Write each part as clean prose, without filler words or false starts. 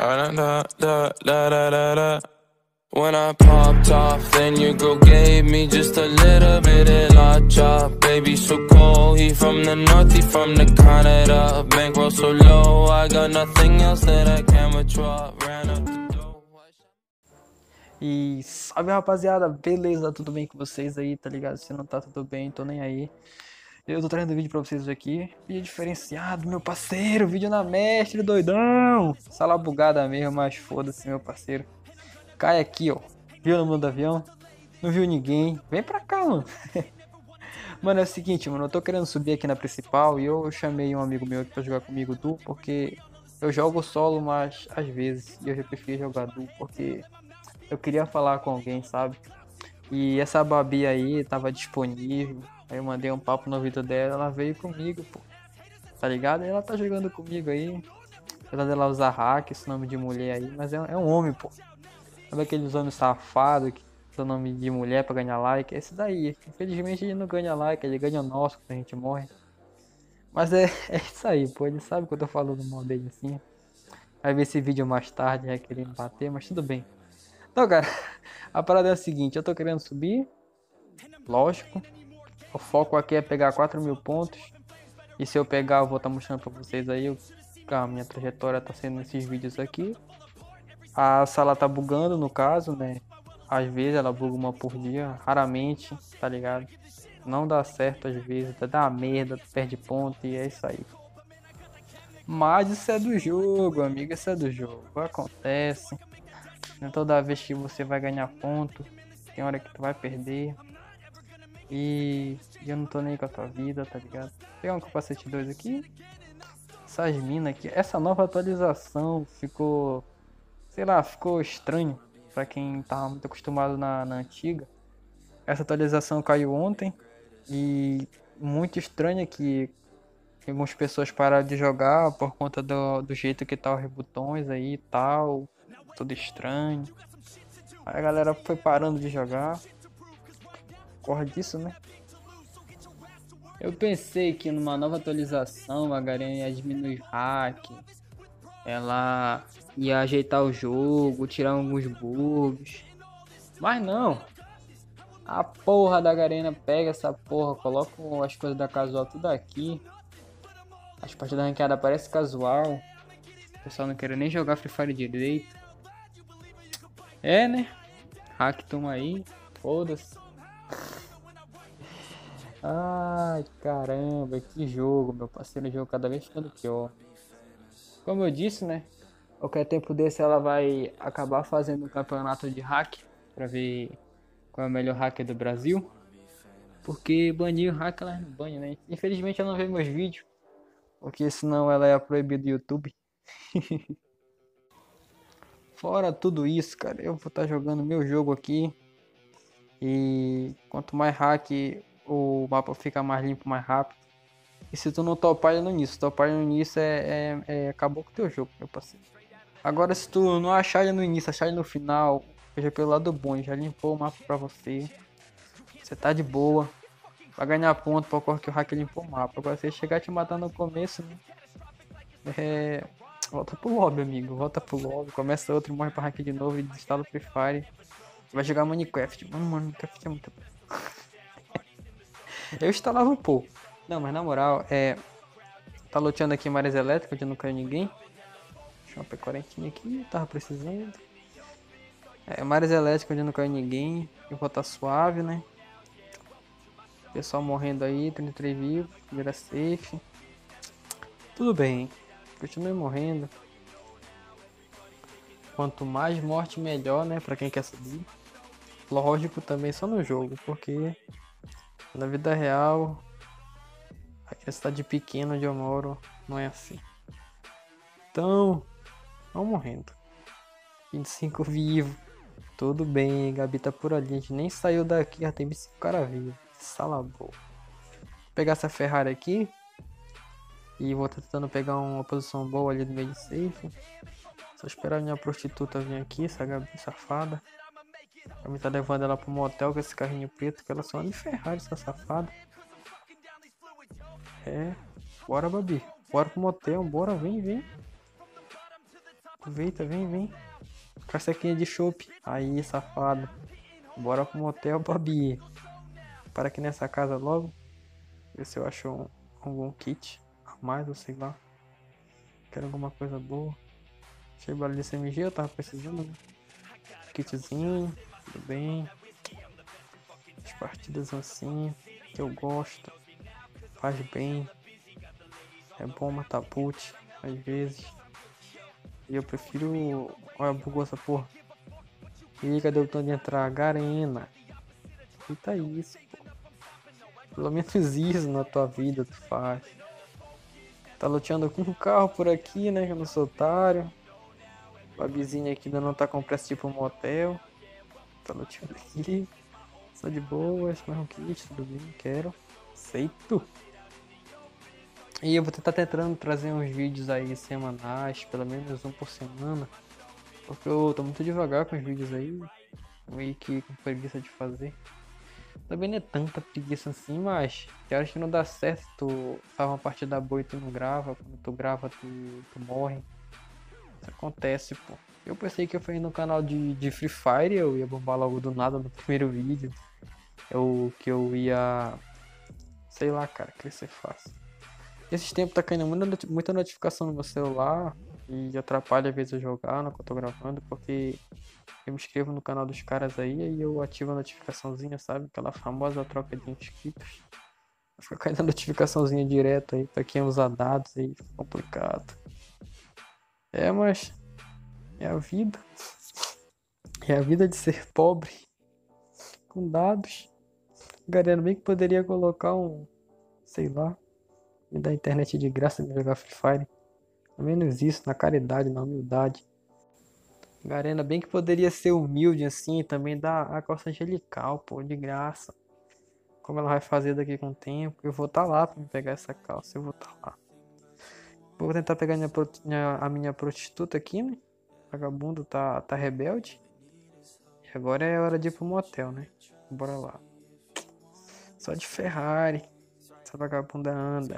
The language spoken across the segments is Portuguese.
Da, da, da, da, da, da. When I popped off, then your girl gave me just a little bit of la chop. Baby so cold, he from the north, he from the Canada. Bankroll so low, I got nothing else that I can withdraw. Ran up the door. E salve, rapaziada, beleza? Tudo bem com vocês aí, tá ligado? Se não tá tudo bem, tô nem aí. Eu tô trazendo vídeo pra vocês aqui, vídeo diferenciado, meu parceiro, vídeo na mestre, doidão. Sala bugada mesmo, mas foda-se, meu parceiro. Cai aqui, ó, viu no mundo do avião? Não viu ninguém, vem pra cá, mano. Mano, é o seguinte, mano, eu tô querendo subir aqui na principal e eu chamei um amigo meu aqui pra jogar comigo duo, porque eu jogo solo, mas às vezes, e eu já prefiro jogar duo, porque eu queria falar com alguém, sabe? E essa Babi aí tava disponível. Aí eu mandei um papo no ouvido dela, ela veio comigo, pô. Tá ligado? E ela tá jogando comigo aí. Apesar dela usar hack, esse nome de mulher aí, mas é um homem, pô. Sabe aqueles homens safados que usam nome de mulher pra ganhar like? É esse daí. Infelizmente ele não ganha like, ele ganha o nosso quando a gente morre. Mas é isso aí, pô. Ele sabe que eu tô falando mal dele assim. Vai ver esse vídeo mais tarde, vai querer me bater, mas tudo bem. Então, cara, a parada é a seguinte, eu tô querendo subir, lógico. O foco aqui é pegar 4.000 pontos. E se eu pegar, eu vou estar mostrando pra vocês aí a minha trajetória tá sendo nesses vídeos aqui. A sala tá bugando, no caso, né? Às vezes ela buga uma por dia, raramente, tá ligado? Não dá certo às vezes, dá merda, perde ponto e é isso aí. Mas isso é do jogo, amigo, isso é do jogo. Acontece. Não é toda vez que você vai ganhar ponto, tem hora que tu vai perder. E eu não tô nem com a tua vida, tá ligado? Vou pegar um capacete 2 aqui. Essas minas aqui. Essa nova atualização ficou, sei lá, ficou estranho pra quem tava muito acostumado na antiga. Essa atualização caiu ontem. E muito estranho que algumas pessoas pararam de jogar por conta do jeito que tá os botões aí e tal. Tudo estranho. Aí a galera foi parando de jogar. Corre disso, né? Eu pensei que numa nova atualização a Garena ia diminuir hack, ela ia ajeitar o jogo, tirar alguns bugs. Mas não. A porra da Garena pega essa porra, coloca as coisas da casual tudo aqui. As partidas ranqueadas parecem casual. O pessoal não quer nem jogar Free Fire direito. É, né? Hack toma aí. Foda-se. Ai, caramba, que jogo, meu parceiro. O jogo cada vez ficando pior. Como eu disse, né? Qualquer tempo desse ela vai acabar fazendo um campeonato de hack pra ver qual é o melhor hacker do Brasil. Porque banir o hack ela não banha, né? Infelizmente eu não vejo meus vídeos, porque senão ela é proibida do YouTube. Fora tudo isso, cara, eu vou estar jogando meu jogo aqui. E quanto mais hack, o mapa fica mais limpo, mais rápido. E se tu não topar no início, topar no início acabou com o teu jogo, meu parceiro. Agora se tu não achar ele no início, achar ele no final, veja pelo lado bom, já limpou o mapa pra você. Você tá de boa. Vai ganhar ponto por causa que o hack limpou o mapa. Agora se ele chegar te matar no começo, né? Volta pro lobby, amigo. Volta pro lobby, começa outro, morre pra hack de novo e desinstala o Free Fire. Vai jogar Minecraft. Mano, Minecraft é muito bom. Eu instalava um pouco. Não, mas na moral, tá loteando aqui em áreas elétricas onde não caiu ninguém. Deixa uma P40 aqui, tava precisando. Áreas elétricas onde não caiu ninguém. Eu vou estar suave, né? Pessoal morrendo aí, 33 vivos, primeira safe. Tudo bem, continue morrendo. Quanto mais morte, melhor, né? Pra quem quer subir. Lógico também só no jogo, porque na vida real, aqui na cidade pequena onde eu moro, não é assim. Então, vão morrendo. 25 vivos. Tudo bem, Gabi tá por ali. A gente nem saiu daqui, já tem 25 caras vivos. Sala boa. Vou pegar essa Ferrari aqui. E vou tentando pegar uma posição boa ali no meio de safe. Só esperar a minha prostituta vir aqui, essa Gabi safada. A Gabi tá levando ela pro motel com esse carrinho preto, que ela só anda de Ferrari, essa safada. Bora, Babi. Bora pro motel, bora, vem. Aproveita, vem. Cacequinha de chopp. Aí, safado. Bora pro motel, Babi. Para aqui nessa casa logo. Ver se eu acho algum kit a mais, ou sei lá. Quero alguma coisa boa. Achei bala de CMG, eu tava precisando, né? Kitzinho, tudo bem. As partidas assim, que eu gosto. Faz bem. É bom matar put, às vezes. E eu prefiro... Olha, bugou essa porra. E aí, cadê o botão de entrar? Garena. Eita isso, pô. Pelo menos isso na tua vida tu faz. Tá luteando com um carro por aqui, né? Que eu não sou otário. Babizinha aqui ainda não tá com pressa tipo um motel. Tá luteando aqui. Só de boas, mais um kit, tudo bem, quero. Aceito. E eu vou tentar tentando trazer uns vídeos aí semanais, pelo menos um por semana. Porque eu tô muito devagar com os vídeos aí. Meio que com preguiça de fazer. Também não é tanta preguiça assim, mas tem horas que não dá certo. Tu faz uma partida boa e tu não grava. Quando tu grava, tu morre. Isso acontece, pô. Eu pensei que eu fui no canal de Free Fire, eu ia bombar logo do nada no primeiro vídeo. Que eu ia... Sei lá, cara, crescer fácil. Esses tempos tá caindo muita notificação no meu celular. E atrapalha às vezes eu jogar no que eu tô gravando. Porque eu me inscrevo no canal dos caras aí e eu ativo a notificaçãozinha, sabe? Aquela famosa troca de inscritos. Fica caindo a notificaçãozinha direto aí pra quem usa dados aí, fica complicado. É, mas é a vida. É a vida de ser pobre. Com dados. Galera, bem que poderia colocar sei lá, me dar internet de graça pra jogar Free Fire. Ao menos isso, na caridade, na humildade. Garena bem que poderia ser humilde assim, também dar a calça angelical, pô, de graça. Como ela vai fazer daqui com o tempo, eu vou estar lá pra me pegar essa calça, eu vou estar lá. Vou tentar pegar a minha prostituta aqui, né? Vagabundo tá rebelde. E agora é hora de ir pro motel, né? Bora lá. Só de Ferrari. Essa vagabunda anda.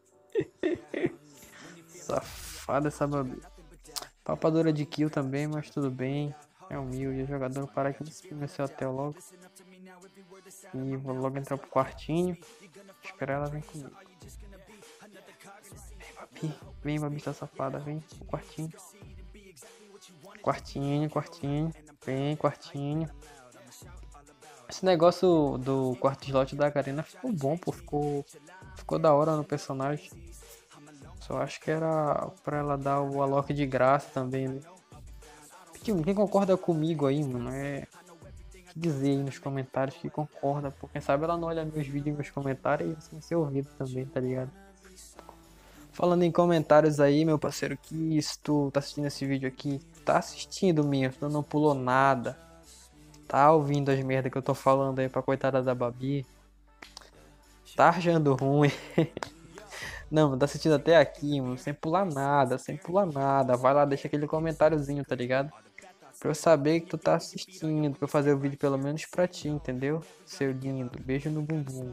Safada essa babi. Papadora de kill também, mas tudo bem. É humilde, o jogador para aqui nesse hotel logo. E vou logo entrar pro quartinho. Esperar ela vir comigo. Vem babi, tá safada, vem pro quartinho. Quartinho. Vem, quartinho. Esse negócio do quarto slot da Garena ficou bom, pô. Ficou da hora no personagem. Só acho que era pra ela dar o Alok de graça também, né? Quem concorda comigo aí, mano, que dizer aí nos comentários que concorda, pô. Quem sabe ela não olha meus vídeos e meus comentários e assim ser ouvido também, tá ligado? Falando em comentários aí, meu parceiro, que se tu tá assistindo esse vídeo aqui, tá assistindo mesmo, tu não pulou nada, tá ouvindo as merdas que eu tô falando aí pra coitada da Babi, tá achando ruim. Não, tá assistindo até aqui, mano, sem pular nada. Vai lá, deixa aquele comentáriozinho, tá ligado? Pra eu saber que tu tá assistindo, pra eu fazer o vídeo pelo menos pra ti, entendeu? Seu lindo, beijo no bumbum.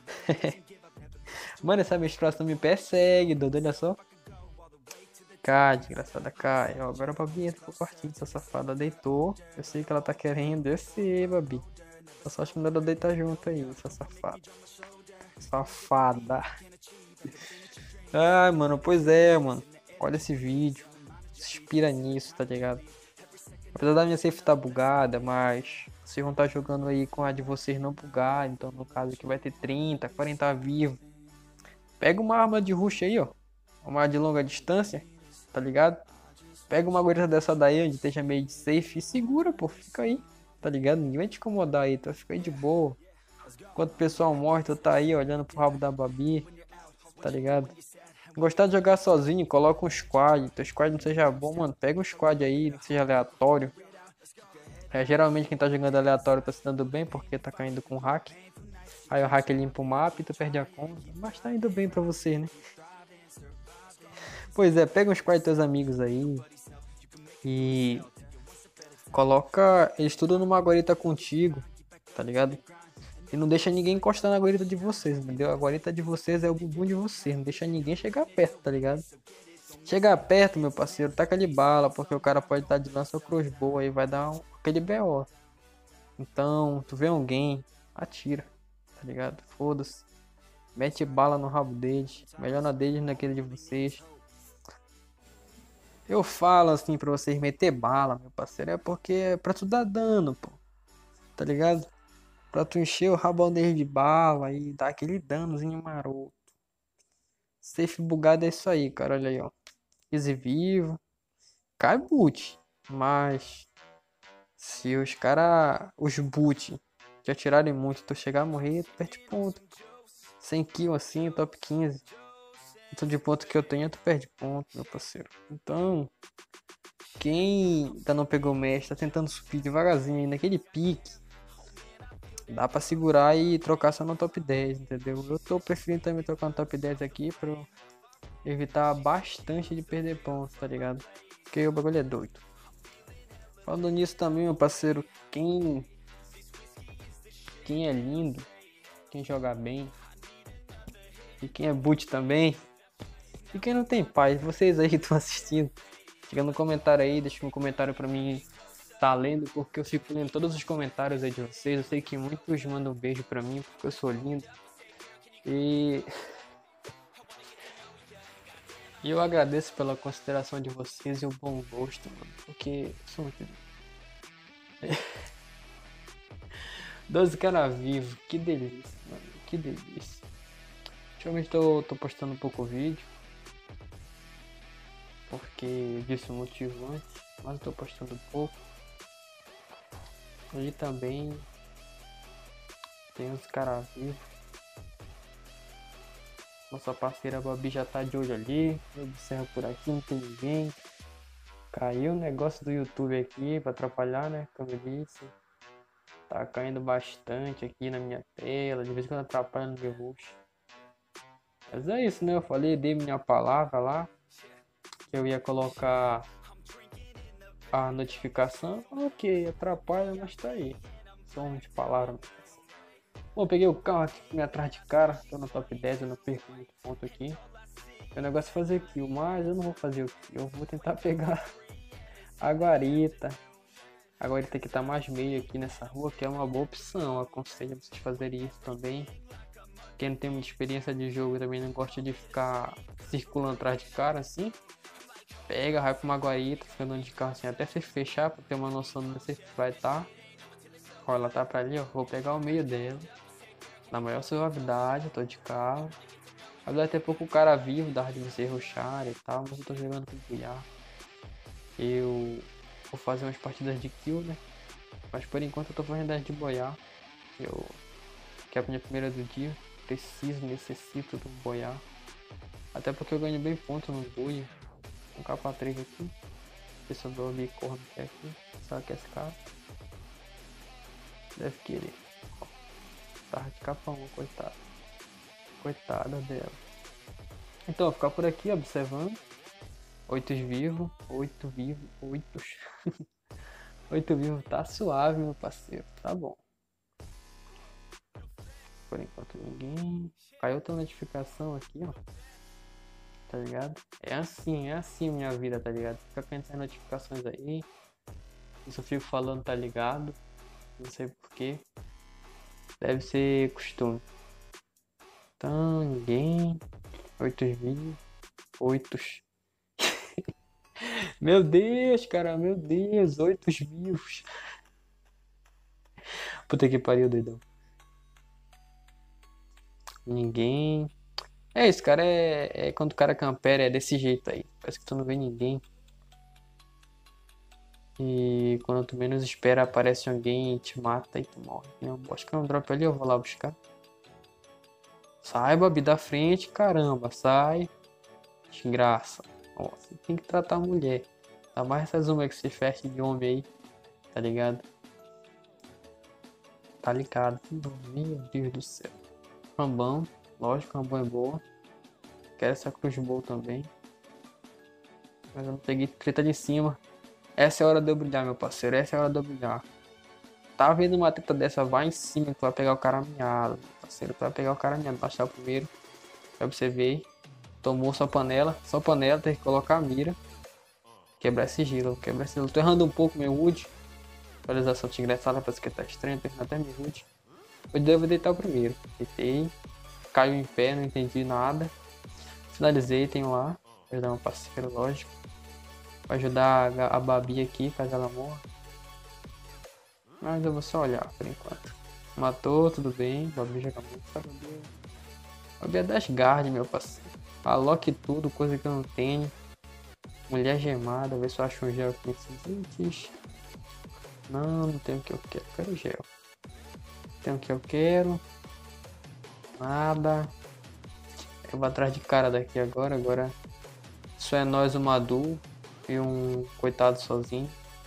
Mano, essa menstruação me persegue, Dodo, olha só. Cai, desgraçada, cai. Ó, agora a Babi entra pro quartinho, essa safada deitou. Eu sei que ela tá querendo descer, Babi. Eu só acho que melhor eu deitar junto aí, essa safada. Safada. Ai, mano, pois é, mano. Olha esse vídeo. Se inspira nisso, tá ligado? Apesar da minha safe tá bugada, mas vocês vão estar jogando aí com a de vocês não bugar. Então, no caso aqui vai ter 30, 40 vivos. Pega uma arma de rush aí, ó. Uma de longa distância, tá ligado? Pega uma gorila dessa daí, onde esteja meio de safe e segura, pô. Fica aí, tá ligado? Ninguém vai te incomodar aí, então fica aí de boa. Enquanto o pessoal morre, tu tá aí olhando pro rabo da Babi, tá ligado? Gostar de jogar sozinho, coloca um squad. Teu squad não seja bom, mano, pega um squad aí, não seja aleatório. Geralmente quem tá jogando aleatório tá se dando bem porque tá caindo com hack. Aí o hack limpa o mapa e tu perde a conta. Mas tá indo bem pra você, né? Pois é, pega um squad de teus amigos aí e coloca eles tudo numa guarita contigo, tá ligado? E não deixa ninguém encostar na guarita de vocês, entendeu? A guarita de vocês é o bumbum de vocês, não deixa ninguém chegar perto, tá ligado? Chega perto, meu parceiro, taca de bala, porque o cara pode estar de lança ou crossbow, aí vai dar aquele BO. Então, tu vê alguém, atira, tá ligado? Foda-se. Mete bala no rabo deles. Melhor na deles naquele de vocês. Eu falo assim pra vocês meter bala, meu parceiro, é porque é pra tu dar dano, pô. Tá ligado? Pra tu encher o rabão deles de bala e dar aquele danozinho maroto. Safe bugado é isso aí, cara. Olha aí, ó. Easy vivo. Cai boot. Mas se os cara, os boot que atirarem muito, tu chegar a morrer, tu perde ponto. 100 kills assim, top 15. Então de ponto que eu tenho, tu perde ponto, meu parceiro. Então, quem ainda não pegou o mestre, tá tentando subir devagarzinho aí naquele pique, dá pra segurar e trocar só no top 10, entendeu? Eu tô preferindo também trocar no top 10 aqui pra evitar bastante de perder pontos, tá ligado? Porque o bagulho é doido. Falando nisso também, meu parceiro, quem é lindo, quem joga bem, e quem é boot também, e quem não tem paz, vocês aí que estão assistindo, chega no comentário aí, deixa um comentário pra mim tá lendo, porque eu fico lendo todos os comentários aí de vocês. Eu sei que muitos mandam um beijo pra mim, porque eu sou lindo. E eu agradeço pela consideração de vocês e o bom gosto, mano, porque eu sou muito lindo. 12 cara vivo, que delícia, mano, que delícia. Ultimamente tô postando um pouco vídeo, porque eu disse o motivo antes, mas eu tô postando pouco. E também tem uns caras vivos. Nossa parceira Babi já tá de olho ali. Eu observo por aqui, não tem ninguém. Caiu o negócio do YouTube aqui pra atrapalhar, né? Como eu disse. Tá caindo bastante aqui na minha tela. De vez em quando atrapalha no meu rosto. Mas é isso, né? Eu falei, dei minha palavra lá. Que eu ia colocar a notificação. Ok, atrapalha, mas tá aí. Som de palavra. Bom, peguei o carro aqui me atrás de cara. Tô no top 10, eu não perco muito ponto aqui. O negócio é fazer kill, mas eu não vou fazer o kill. Eu vou tentar pegar a guarita. A guarita que tá mais meio aqui nessa rua, que é uma boa opção. Eu aconselho vocês fazerem isso também. Quem não tem muita experiência de jogo também não gosta de ficar circulando atrás de cara assim. Pega, vai pra uma guarita, fica andando de carro assim até se fechar pra ter uma noção de onde você vai estar. Ó, ela tá pra ali, ó. Vou pegar o meio dela. Na maior suavidade, eu tô de carro. Mas vai ter pouco cara vivo, dá de você rushar e tal, mas eu tô jogando com bulhar. Eu vou fazer umas partidas de kill, né? Mas por enquanto eu tô fazendo as de boiar. Que é a minha primeira do dia. Necessito do boiar. Até porque eu ganho bem ponto no boia. Um capa 3 aqui. Esse eu dou bicorno que é aqui. Será que é esse cara? Deve querer. Ó, tá de capa 1, coitado. Coitada dela. Então, vou ficar por aqui observando. 8 vivos, 8 vivos, 8. 8 vivos tá suave, meu parceiro. Tá bom. Por enquanto ninguém. Caiu outra notificação aqui, ó. Tá ligado? É assim minha vida, tá ligado? Fica caindo essas notificações aí. Isso eu fico falando, tá ligado? Não sei porquê. Deve ser costume. Então, ninguém. 8 vivos. 8. Meu Deus, cara, meu Deus, 8 vivos. Puta que pariu, doidão. Ninguém. É isso, cara, é quando o cara campera, é desse jeito aí. Parece que tu não vê ninguém. E quando tu menos espera, aparece alguém e te mata e tu morre. Não, acho que é um drop ali, eu vou lá buscar. Sai, Babi, da frente, caramba, sai. Desgraça. Ó, você tem que tratar a mulher. Tá mais essa zuma que se fecha de homem aí, tá ligado? Tá ligado. Meu Deus do céu. Rambão, lógico, Rambão é boa. Quero essa cruz boa também. Mas eu não peguei treta de cima. Essa é a hora de eu brilhar, meu parceiro. Essa é a hora de eu brilhar. Tá vendo uma treta dessa? Vai em cima que tu vai pegar o cara miado, meu parceiro. Tu vai pegar o cara miado. Baixar o primeiro. Pra você ver. Tomou só panela, tem que colocar a mira. Quebrar esse gelo, Tô errando um pouco meu HUD. Atualização tinha engraçada, parece que tá estranho, tô errando até meu HUD. Eu devo deitar o primeiro. Deitei, caiu em pé, não entendi nada. Finalizei, tenho lá. Vou ajudar meu parceiro, lógico. Vou ajudar a Babi aqui, caso ela morra. Mas eu vou só olhar por enquanto. Matou, tudo bem. Babi joga muito, sabe? Babi é das guard, meu parceiro. Aloque tudo, coisa que eu não tenho. Mulher gemada, ver se eu acho um gel aqui nesses itens. Não tem o que eu quero. Quero gel. Tem o que eu quero. Nada. Eu vou atrás de cara daqui agora. Agora só é nós, o Madu e um coitado sozinho.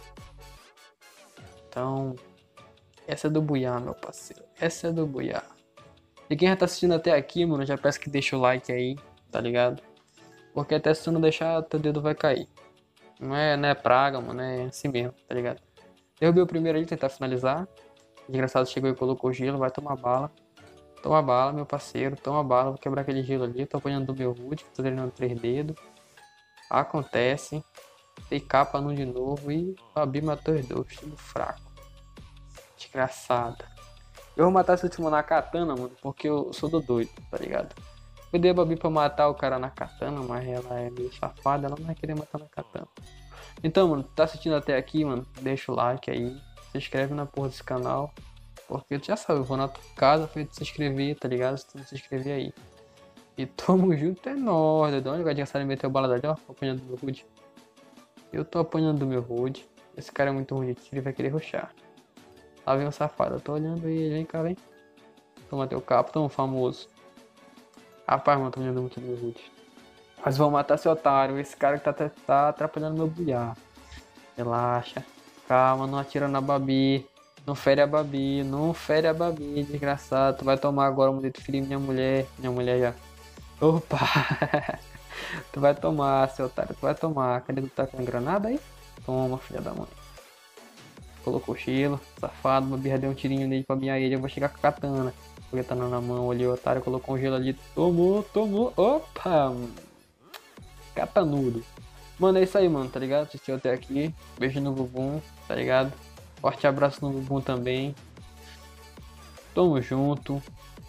Então, essa é do Buiá, meu parceiro. Essa é do Buiá. E quem já tá assistindo até aqui, mano, já peço que deixa o like aí, tá ligado? Porque até se tu não deixar, teu dedo vai cair. Não é praga, mano, é assim mesmo, tá ligado? Derrubei o primeiro ali, tentar finalizar. O desgraçado chegou e colocou gelo, vai tomar bala. Toma bala, meu parceiro, toma bala. Vou quebrar aquele gelo ali, tô apanhando do meu HUD, tô treinando 3 dedos. Acontece. Dei capa num de novo e Babi matou os dois, tudo fraco. Desgraçada. Eu vou matar esse último na katana, mano, porque eu sou do doido, tá ligado? Eu dei a Babi pra matar o cara na katana, mas ela é meio safada, ela não vai querer matar na katana. Então, mano, tá assistindo até aqui, mano, deixa o like aí, se inscreve na porra desse canal, porque tu já sabe, eu vou na tua casa pra tu se inscrever, tá ligado? Se tu não se inscrever aí. E tamo junto, é nóis, doidão. Olha o adversário meteu bala dali, ó, apanhando do meu HUD. Eu tô apanhando do meu HUD. Esse cara é muito ruim de tiro, ele vai querer rushar. Lá vem o safado, eu tô olhando ele, vem cá, vem. Toma teu capo, tão famoso. Rapaz, mano, tô olhando muito do meu HUD. Mas vão matar esse otário, esse cara que tá atrapalhando meu bulhar. Relaxa. Calma, não atira na Babi. Não fere a Babi, desgraçado. Tu vai tomar agora um momento ferir minha mulher já. Opa! Tu vai tomar, seu otário, tu vai tomar. Cadê tu tá com a granada aí? Toma, filha da mãe. Colocou gelo, safado, uma birra deu um tirinho nele pra minha ele. Eu vou chegar com a katana. Com a katana na mão, olhei o otário, colocou um gelo ali. Tomou. Opa! Catanudo. Mano, é isso aí, mano, tá ligado? Assistiu até aqui. Beijo no bumbum, tá ligado? Forte abraço no bumbum também. Tamo junto.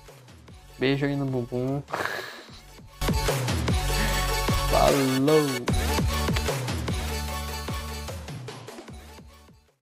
Beijo aí no bumbum. Falou!